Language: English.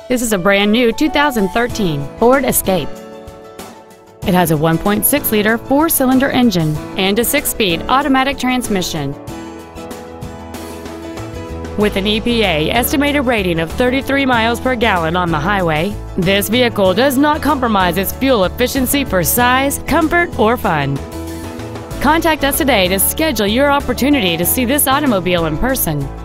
This is a brand new 2013 Ford Escape. It has a 1.6-liter four-cylinder engine and a 6-speed automatic transmission. With an EPA estimated rating of 33 miles per gallon on the highway, this vehicle does not compromise its fuel efficiency for size, comfort, or fun. Contact us today to schedule your opportunity to see this automobile in person.